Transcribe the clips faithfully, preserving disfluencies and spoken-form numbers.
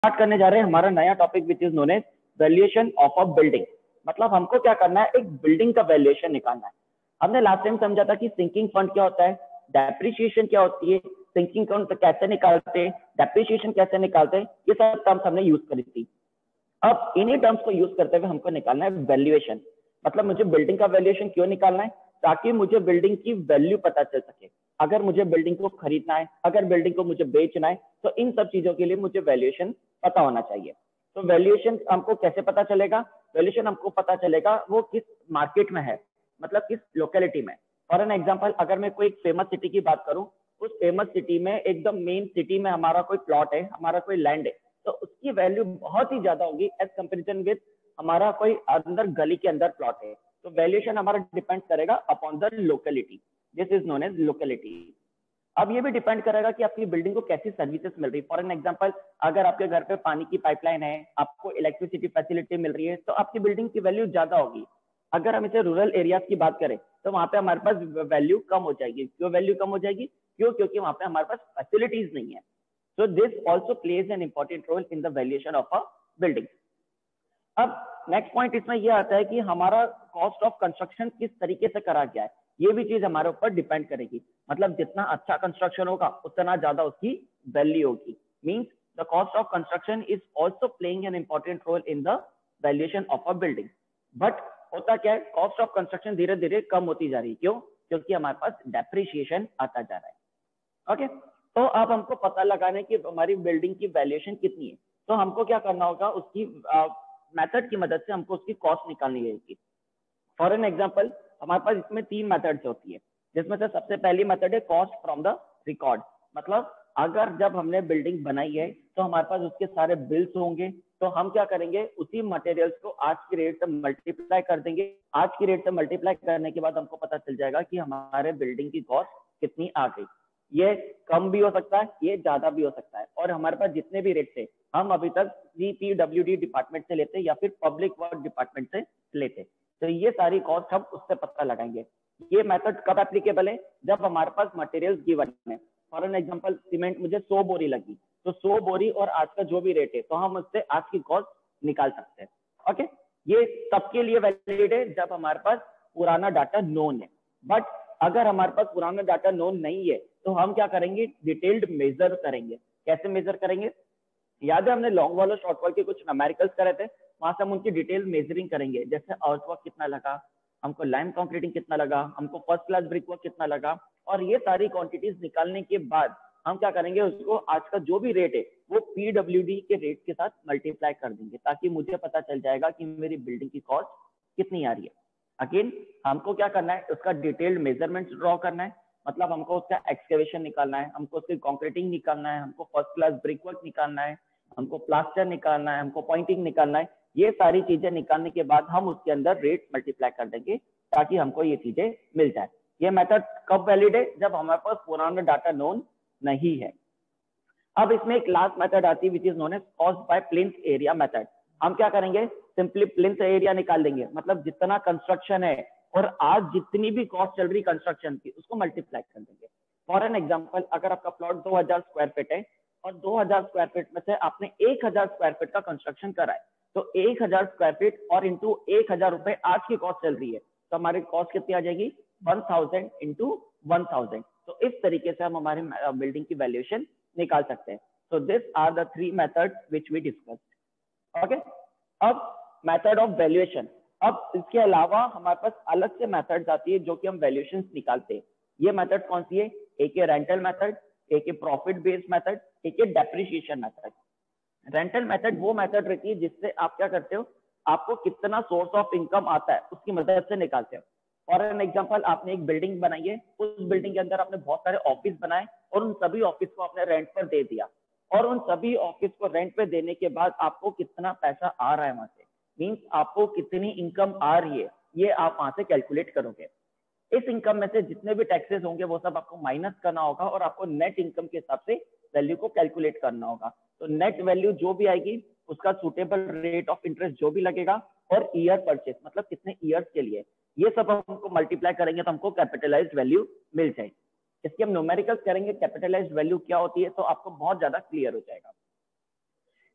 Start करने जा रहे हैं हमारा नया topic which is known as valuation of a building. मतलब हमको क्या करना है, एक बिल्डिंग का वैल्यूएशन निकालना है। हमने लास्ट टाइम समझा था कि सिंकिंग फंड क्या होता है, डेप्रिसिएशन क्या होती है, सिंकिंग फंड कैसे निकालते हैं, डेप्रिसिएशन कैसे निकालते हैं, ये सब टर्म्स हमने यूज करी थी। अब इन्हीं टर्म्स को यूज करते हुए हमको निकालना है वैल्यूएशन। मतलब मुझे बिल्डिंग का वैल्यूएशन क्यों निकालना है, ताकि मुझे बिल्डिंग की वैल्यू पता चल सके। अगर मुझे बिल्डिंग को खरीदना है, अगर बिल्डिंग को मुझे बेचना है, तो इन सब चीजों के लिए मुझे वैल्यूएशन पता होना चाहिए। तो वैल्यूएशन हमको कैसे पता चलेगा, वैल्यूएशन हमको पता चलेगा वो किस मार्केट में है, मतलब किस लोकेलिटी में। फॉर एन एग्जांपल, अगर मैं कोई फेमस सिटी की बात करूं, उस फेमस सिटी में एकदम मेन सिटी में हमारा कोई प्लॉट है, हमारा कोई लैंड है, तो उसकी वैल्यू बहुत ही ज्यादा होगी एज कंपेरिजन विद हमारा कोई अंदर गली के अंदर प्लॉट है। तो वैल्यूएशन हमारा डिपेंड करेगा upon the locality, this is known as locality. अब ये भी डिपेंड करेगा कि आपकी बिल्डिंग को कैसी सर्विसेज मिल रही है। फॉर एन एग्जांपल, अगर आपके घर पे पानी की पाइपलाइन है, आपको इलेक्ट्रिसिटी फैसिलिटी मिल रही है, तो आपकी बिल्डिंग की वैल्यू ज्यादा होगी। अगर हम इसे रूरल एरियाज की बात करें, तो वहां पे हमारे पास वैल्यू कम हो जाएगी। क्यों वैल्यू कम हो जाएगी? क्यों? क्योंकि वहां पे हमारे पास फैसिलिटीज नहीं है। So this also plays an important role in the valuation of a building. अब नेक्स्ट पॉइंट इसमें यह आता है कि हमारा कॉस्ट ऑफ कंस्ट्रक्शन किस तरीके से करा गया है, ये भी चीज हमारे ऊपर डिपेंड करेगी। मतलब जितना अच्छा कंस्ट्रक्शन होगा उतना ज्यादा उसकी वैल्यू होगी। Means the cost of construction is also playing an important role in the valuation of a building. But होता क्या है, कॉस्ट ऑफ कंस्ट्रक्शन धीरे धीरे कम होती जा रही है। क्यों? क्योंकि हमारे पास डेप्रिसिएशन आता जा रहा है। Okay okay? तो अब हमको पता लगाना है कि हमारी बिल्डिंग की वैल्यूएशन कितनी है। तो हमको क्या करना होगा, उसकी मेथड की मदद से हमको उसकी कॉस्ट निकालनी रहेगी। फॉर एन एग्जांपल, हमारे पास इसमें तीन मेथड्स होती है, जिसमें से सबसे पहली मेथड है कॉस्ट फ्रॉम द रिकॉर्ड। मतलब अगर जब हमने बिल्डिंग बनाई है तो हमारे पास उसके सारे बिल्स होंगे, तो हम क्या करेंगे, उसी मटेरियल्स को आज की रेट से मल्टीप्लाई कर देंगे। आज की रेट से मल्टीप्लाई करने के बाद हमको पता चल जाएगा कि हमारे बिल्डिंग की कॉस्ट कितनी आ गई। ये कम भी हो सकता है, ये ज्यादा भी हो सकता है। और हमारे पास जितने भी रेट थे, हम अभी तक C P W D department से लेते या फिर पब्लिक वर्क डिपार्टमेंट से लेते, तो ये सारी कॉस्ट हम उससे पता लगाएंगे। ये मेथड कब एप्लीकेबल है? जब हमारे पास मटेरियल्स गिवन है। फॉर एन एग्जांपल, सीमेंट मुझे सौ बोरी लगी, तो सौ बोरी और आज का जो भी रेट है, तो हम उससे आज की कॉस्ट निकाल सकते हैं। ओके, ये सबके लिए वैलिड है जब हमारे पास पुराना डाटा नोन है। बट अगर हमारे पास पुराना डाटा नोन नहीं है, तो हम क्या करेंगे, डिटेल्ड मेजर करेंगे। कैसे मेजर करेंगे? याद है हमने लॉन्ग वॉल और शॉर्ट वॉल के कुछ न्यूमेरिकल्स करे थे, वहां से हम उनकी डिटेल मेजरिंग करेंगे। जैसे अर्थवर्क कितना लगा, हमको लाइम कंक्रीटिंग कितना लगा, हमको फर्स्ट क्लास ब्रिक वर्क कितना लगा, और ये सारी क्वांटिटीज निकालने के बाद हम क्या करेंगे, उसको आज का जो भी रेट है वो पीडब्ल्यूडी के रेट के साथ मल्टीप्लाई कर देंगे, ताकि मुझे पता चल जाएगा कि मेरी बिल्डिंग की कॉस्ट कितनी आ रही है। अगेन हमको क्या करना है, उसका डिटेल्ड मेजरमेंट ड्रॉ करना है। मतलब हमको उसका एक्सकेवेशन निकालना है, हमको उसकी कंक्रीटिंग निकालना है, हमको फर्स्ट क्लास ब्रिक वर्क निकालना है, हमको प्लास्टर निकालना है, हमको पॉइंटिंग निकालना है। ये सारी चीजें निकालने के बाद हम उसके अंदर रेट मल्टीप्लाई कर देंगे, ताकि हमको ये चीजें मिल जाए। ये मेथड कब वैलिड है? जब हमारे पास पुराना डाटा नोन नहीं है। अब इसमें एक लास्ट मेथड आती है which is known as cost by plinth area method. हम क्या करेंगे, सिंपली प्लिंथ एरिया निकाल देंगे। मतलब जितना कंस्ट्रक्शन है और आज जितनी भी कॉस्ट चल रही कंस्ट्रक्शन की, उसको मल्टीप्लाई कर देंगे। फॉर एन एग्जांपल, अगर आपका प्लॉट दो हज़ार स्क्वायर फीट है और दो हज़ार स्क्वायर फीट में से आपने एक हज़ार स्क्वायर फीट का कंस्ट्रक्शन करा है, तो एक हज़ार स्क्वायर फीट और इंटू एक हज़ार रुपए आज की कॉस्ट चल रही है, तो हमारी कॉस्ट कितनी आ जाएगी, one thousand into one thousand. तो इस तरीके से हम हमारी बिल्डिंग की वैल्यूएशन निकाल सकते हैं। So this are the three methods which we discussed. Okay, अब मेथड ऑफ वैल्यूएशन। अब इसके अलावा हमारे पास अलग से मेथड्स आती है जो कि हम वैल्यूएशन निकालते हैं। ये मेथड कौन सी है? एक है रेंटल मेथड, एक है प्रॉफिट बेस्ड मेथड, एक है डेप्रिसिएशन मेथड। रेंटल मेथड वो मेथड रहती है जिससे आप क्या करते हो, आपको कितना सोर्स ऑफ इनकम आता है उसकी मदद से निकालते हो। फॉर एन एग्जांपल, आपने एक बिल्डिंग बनाई है, उस बिल्डिंग के अंदर आपने बहुत सारे ऑफिस बनाए और उन सभी ऑफिस को आपने रेंट पर दे दिया, और उन सभी ऑफिस को रेंट पे देने के बाद आपको कितना पैसा आ रहा है वहां से, मींस आपको कितनी इनकम आ रही है, ये आप वहां से कैलकुलेट करोगे। इस इनकम में से जितने भी टैक्सेस होंगे वो सब आपको माइनस करना होगा, और आपको नेट इनकम के हिसाब से वैल्यू को कैलकुलेट करना होगा। तो नेट वैल्यू जो भी आएगी उसका सुटेबल रेट ऑफ इंटरेस्ट जो भी लगेगा, और ईयर परचेस मतलब कितने ईयर्स के लिए, ये सब हमको मल्टीप्लाई करेंगे तो हमको कैपिटलाइज्ड वैल्यू मिल जाएगी। इसके हम न्यूमेरिकल्स करेंगे कैपिटलाइज्ड वैल्यू क्या होती है, तो आपको बहुत ज्यादा क्लियर हो जाएगा।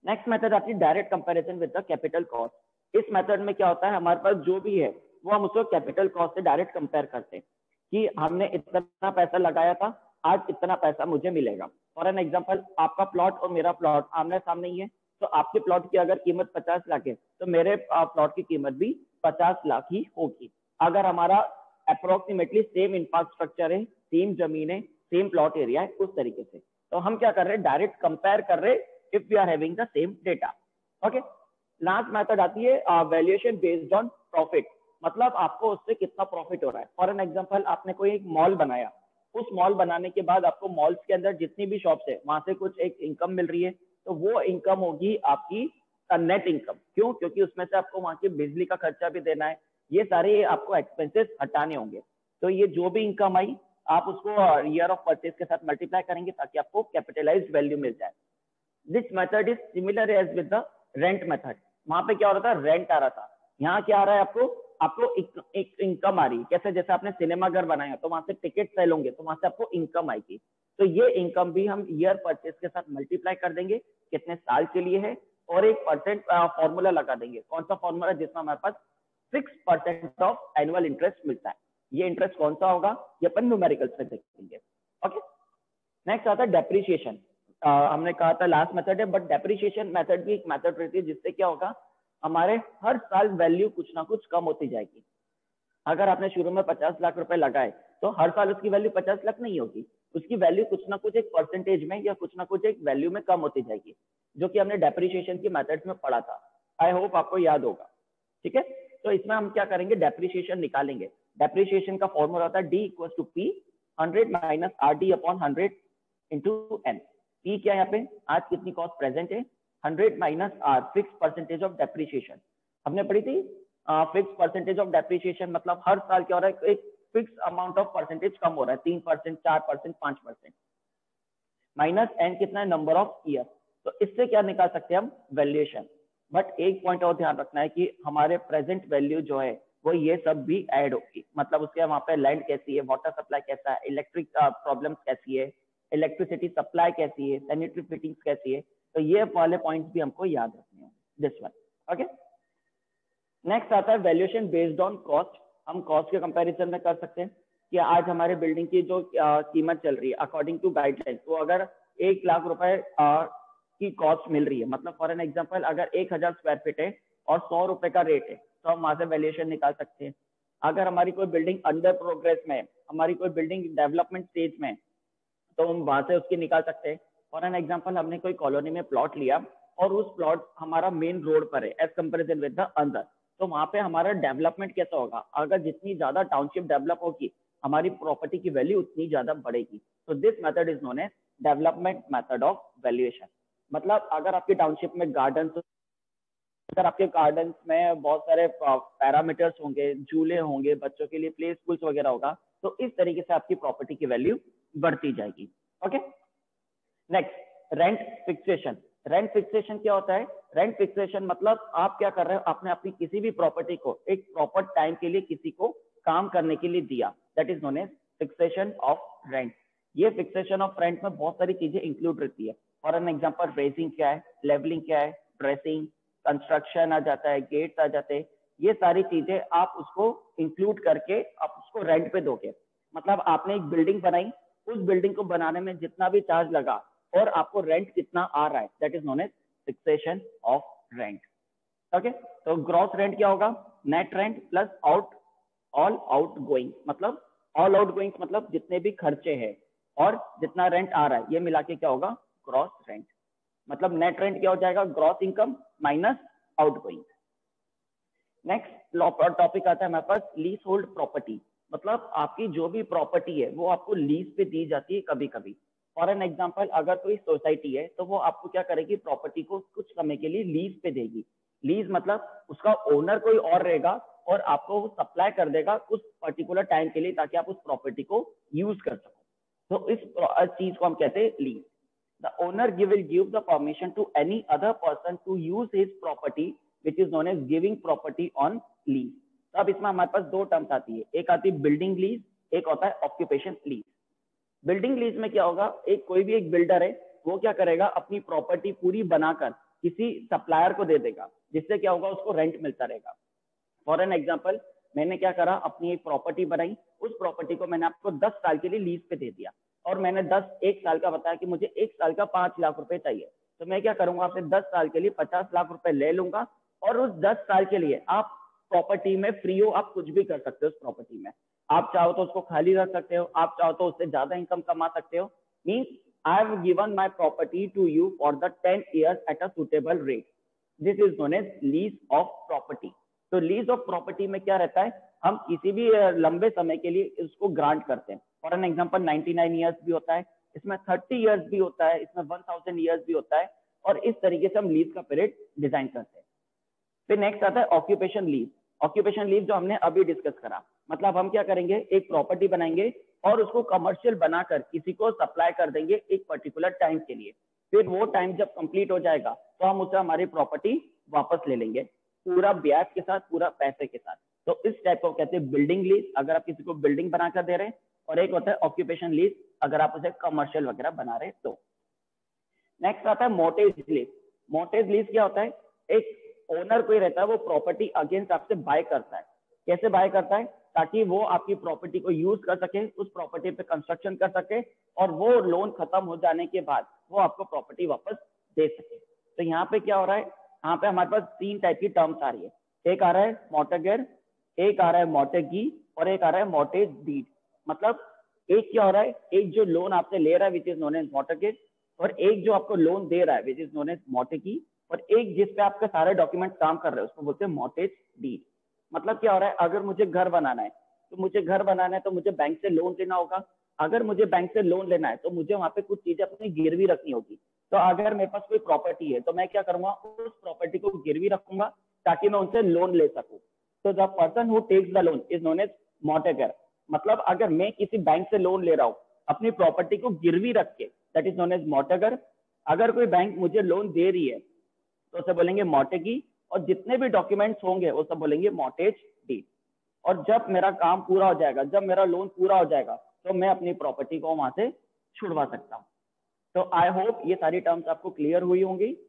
नेक्स्ट मेथड आती है direct comparison with the capital cost. इस मेथड में क्या होता है, हमारे पास जो भी है वो हम उसको कैपिटल कॉस्ट से डायरेक्ट कंपेयर करते हैं कि हमने इतना पैसा लगाया था, आज इतना पैसा मुझे मिलेगा। फॉर एन एग्जांपल, आपका प्लॉट और मेरा प्लॉट आमने सामने ही है, तो आपके प्लॉट की अगर कीमत पचास लाख है तो मेरे प्लॉट की कीमत भी पचास लाख ही होगी। अगर हमारा अप्रोक्सीमेटली सेम इंफ्रास्ट्रक्चर है, सेम जमीन है, सेम प्लॉट एरिया है, उस तरीके से तो हम क्या कर रहे हैं, डायरेक्ट कंपेयर कर रहे हैं if we are having the same data. Okay, last method आती है वैल्यूएशन बेस्ड ऑन प्रॉफिट, मतलब आपको उससे कितना प्रॉफिट हो रहा है। फॉर एन एग्जांपल, आपने कोई एक मॉल बनाया, उस मॉल बनाने के बाद आपको मॉल्स के अंदर जितनी भी शॉप्स है वहां से कुछ एक इनकम मिल रही है, तो वो इनकम होगी आपकी नेट इनकम। क्यों? क्योंकि उसमें से आपको वहां की बिजली का खर्चा भी देना है, ये सारे आपको एक्सपेंसेस हटाने होंगे। तो ये जो भी इनकम आई आप उसको ईयर ऑफ परचेज के साथ मल्टीप्लाई करेंगे ताकि आपको कैपिटलाइज्ड वैल्यू मिल जाए। This method is similar as with the rent method. वहां पे क्या हो रहा था, रेंट आ रहा था, यहाँ क्या आ रहा है, आपको आपको एक, एक इनकम आ रही है। कैसे? जैसे आपने सिनेमा घर बनाया तो वहां से टिकट सेल होंगे तो वहां से आपको इनकम आएगी। तो ये इनकम भी हम ईयर परचेज के साथ मल्टीप्लाई कर देंगे कितने साल के लिए है, और एक परसेंट फॉर्मूला लगा देंगे। कौन सा फॉर्मूला? जिसमें हमारे पास six percent of annual interest मिलता है। ये इंटरेस्ट कौन सा होगा, ये अपन न्यूमेरिकल्स में देखेंगे। ओके, नेक्स्ट आता है डेप्रिसिएशन। हमने कहा था लास्ट मेथड है, बट डेप्रिसिएशन मेथड भी एक मेथड रहती है जिससे क्या होगा, हमारे हर साल वैल्यू कुछ ना कुछ कम होती जाएगी। अगर आपने शुरू में पचास लाख रुपए लगाए तो हर साल उसकी वैल्यू पचास लाख नहीं होगी, उसकी वैल्यू कुछ ना कुछ एक परसेंटेज में या कुछ ना कुछ एक वैल्यू में कम होती जाएगी, जो कि हमने डेप्रिसिएशन की मेथड्स में पढ़ा था। आई होप आपको याद होगा। ठीक है, तो इसमें हम क्या करेंगे, डेप्रिसिएशन निकालेंगे। डेप्रिसिएशन का फॉर्मूला होता है D equal to P hundred minus R D upon hundred into N. P क्या है यहाँ पे, आज कितनी कॉस्ट प्रेजेंट है, hundred minus R fix percentage of depreciation. हमने पढ़ी थी फिक्स परसेंटेज ऑफ डेप्रिसिएशन, मतलब हर साल क्या हो रहा है, एक फिक्स अमाउंट ऑफ परसेंटेज कम हो रहा है, तीन परसेंट, चार परसेंट, पांच परसेंट। माइनस एन कितना है, नंबर ऑफ ईयर। तो इससे क्या निकाल सकते हैं हम, वैल्यूएशन। बट एक पॉइंट और ध्यान रखना है कि हमारे प्रेजेंट वैल्यू जो है वो ये सब भी ऐड होगी, मतलब उसके वहां पे लैंड कैसी है, वाटर सप्लाई कैसा है, इलेक्ट्रिक प्रॉब्लम्स कैसी है, इलेक्ट्रिसिटी सप्लाई कैसी है, सैनिटरी फिटिंग्स कैसी है, तो ये वाले पॉइंट्स भी हमको याद रखने हैं। This one. ओके, नेक्स्ट आता है वैल्यूएशन बेस्ड ऑन कॉस्ट। हम कॉस्ट के कंपैरिजन में कर सकते हैं कि आज हमारे बिल्डिंग की जो कीमत चल रही है अकॉर्डिंग टू गाइडलाइन, तो अगर एक लाख रुपए की कॉस्ट मिल रही है, मतलब फॉर एन एग्जांपल अगर एक हजार स्क्वायर फीट है और सौ रुपए का रेट है, तो हम वहां से वैल्यूएशन निकाल सकते हैं। अगर हमारी कोई बिल्डिंग अंडर प्रोग्रेस में, हमारी कोई बिल्डिंग डेवलपमेंट स्टेज में, तो हम वहां से उसकी निकाल सकते हैं। फॉर एन एग्जांपल, हमने कोई कॉलोनी में प्लॉट लिया और उस प्लॉट हमारा मेन रोड पर है एज कंपेरिजन विद द अंदर, तो वहां पे हमारा डेवलपमेंट कैसा होगा, अगर जितनी ज्यादा टाउनशिप डेवलप होगी हमारी प्रॉपर्टी की वैल्यू उतनी ज्यादा बढ़ेगी। तो this method is known as development method of valuation. मतलब अगर आपकी टाउनशिप में गार्डन, अगर आपके गार्डन में बहुत सारे पैरामीटर्स होंगे, झूले होंगे, बच्चों के लिए प्ले स्कूल्स वगैरह होगा, तो इस तरीके से आपकी प्रॉपर्टी की वैल्यू बढ़ती जाएगी। Okay, next rent fixation. Rent fixation क्या होता है, रेंट फिक्सेशन मतलब आप क्या कर रहे हो, आपने अपनी किसी भी प्रॉपर्टी को एक प्रॉपर टाइम के लिए किसी को काम करने के लिए दिया, that is known as fixation of rent. ये फिक्सेशन ऑफ रेंट में बहुत सारी चीजें इंक्लूड रहती है। फॉर एन एग्जांपल, रेजिंग क्या है, लेवलिंग क्या है, ड्रेसिंग, कंस्ट्रक्शन आ जाता है, गेट्स आ जाते हैं, ये सारी चीजें आप उसको इंक्लूड करके आप उसको रेंट पे दोगे। मतलब आपने एक बिल्डिंग बनाई, उस बिल्डिंग को बनाने में जितना भी चार्ज लगा और आपको रेंट कितना आ रहा है, that is known as fixation of rent. Okay, तो ग्रॉस रेंट क्या होगा, net rent plus out all outgoing, मतलब ऑल आउट गोइंग मतलब जितने भी खर्चे हैं और जितना रेंट आ रहा है, ये मिला के क्या होगा, ग्रॉस रेंट। मतलब नेट रेंट क्या हो जाएगा, gross income minus outgoing. Next topic आता है हमारे पास लीज होल्ड प्रॉपर्टी। मतलब आपकी जो भी प्रॉपर्टी है वो आपको लीज पे दी जाती है कभी कभी। फॉर एन एग्जांपल, अगर कोई सोसाइटी है तो वो आपको क्या करेगी, प्रॉपर्टी को कुछ समय के लिए लीज पे देगी। लीज मतलब उसका ओनर कोई और रहेगा और आपको वो सप्लाई कर देगा उस पर्टिकुलर टाइम के लिए ताकि आप उस प्रॉपर्टी को यूज कर सको। तो इस चीज को हम कहते हैं lease. The owner will give the permission to any other person to use his property, which is known as giving property on lease. तो अब इसमें हमारे पास दो टर्म्स आती है, एक आती है बिल्डिंग लीज, एक होता है ऑक्यूपेशन लीज। बिल्डिंग लीज में क्या होगा, एक कोई भी एक बिल्डर है वो क्या करेगा, अपनी प्रॉपर्टी पूरी बनाकर किसी सप्लायर को दे देगा, जिससे क्या होगा, उसको रेंट मिलता रहेगा। फॉर एन एग्जाम्पल, मैंने क्या करा, अपनी एक प्रॉपर्टी बनाई, उस प्रॉपर्टी को मैंने आपको दस साल के लिए लीज पे दे दिया, और मैंने दस एक साल का बताया कि मुझे एक साल का पांच लाख रुपए चाहिए। तो मैं क्या करूंगा, आपसे दस साल के लिए पचास लाख रुपए ले लूंगा, और उस दस साल के लिए आप प्रॉपर्टी में फ्री हो, आप कुछ भी कर सकते हो उस प्रॉपर्टी में। आप चाहो तो उसको खाली रख सकते हो, आप चाहो तो उससे ज्यादा इनकम कमा सकते हो। Means I have given my property to you for the ten years at a suitable rate. This is known as lease of property. तो लीज ऑफ प्रॉपर्टी में क्या रहता है, हम किसी भी लंबे समय के लिए इसको ग्रांट करते हैं। For an example ninety nine years भी होता है, इसमें थर्टी ईयर्स भी होता है, इसमें वन थाउजेंड ईयर्स भी होता है, और इस तरीके से हम लीज का पीरियड डिजाइन करते हैं। फिर नेक्स्ट आता है ऑक्यूपेशन लीज। ऑक्यूपेशन लीज जो हमने अभी डिस्कस करा, मतलब हम क्या करेंगे, एक प्रॉपर्टी बनाएंगे और उसको कमर्शियल बनाकर किसी को सप्लाई कर देंगे एक पर्टिकुलर टाइम के लिए। फिर वो टाइम जब कंप्लीट हो जाएगा तो हम उससे हमारी प्रॉपर्टी वापस ले लेंगे, पूरा ब्याज के साथ, पूरा पैसे के साथ। तो इस टाइप को कहते हैं बिल्डिंग लीज, अगर आप किसी को बिल्डिंग बनाकर दे रहे हैं, और एक होता है ऑक्यूपेशन लीज, अगर आप उसे कमर्शियल वगैरह बना रहे हैं तो। नेक्स्ट आता है मोर्टेज लीज। मोर्टेज लीज क्या होता है, एक ओनर कोई रहता है, वो प्रॉपर्टी अगेंस्ट आपसे बाय करता है। कैसे बाय करता है, ताकि वो आपकी प्रॉपर्टी को यूज कर सके, उस प्रॉपर्टी पे कंस्ट्रक्शन कर सके, और वो लोन खत्म हो जाने के बाद वो आपको प्रॉपर्टी वापस दे सके। तो यहाँ पे क्या हो रहा है, यहाँ पे हमारे पास तीन टाइप की टर्म्स आ रही है। एक आ रहा है मोर्टगेज, एक आ रहा है मोर्टेगी, और एक आ रहा है मोर्टेज डीड। मतलब एक क्या हो रहा है, एक जो लोन आपसे ले रहा है which is known as mortgage, और एक जो आपको लोन दे रहा है which is known as mortgagee, और एक जिस पे आपके सारे डॉक्यूमेंट काम कर रहे हैं उसको बोलते हैं मोर्टेज डीड। मतलब क्या हो रहा है, अगर मुझे घर बनाना है तो मुझे घर बनाना है तो मुझे बैंक से लोन लेना होगा। अगर मुझे बैंक से लोन लेना है तो मुझे वहां पे कुछ चीजें अपनी गिरवी रखनी होगी। तो अगर मेरे पास कोई प्रॉपर्टी है तो मैं क्या करूंगा, उस प्रॉपर्टी को गिरवी रखूंगा ताकि मैं उनसे लोन ले सकूं। तो the person who takes the loan is known as mortgage. मतलब अगर मैं किसी बैंक से लोन ले रहा हूँ अपनी प्रॉपर्टी को गिरवी रख के, that is known as mortgage. अगर कोई बैंक मुझे लोन दे रही है तो उसे बोलेंगे मोर्टेगी, और जितने भी डॉक्यूमेंट्स होंगे वो सब बोलेंगे मोर्टेज डीड। और जब मेरा काम पूरा हो जाएगा, जब मेरा लोन पूरा हो जाएगा, तो मैं अपनी प्रॉपर्टी को वहां से छुड़वा सकता हूँ। तो आई होप ये सारी टर्म्स आपको क्लियर हुई होंगी।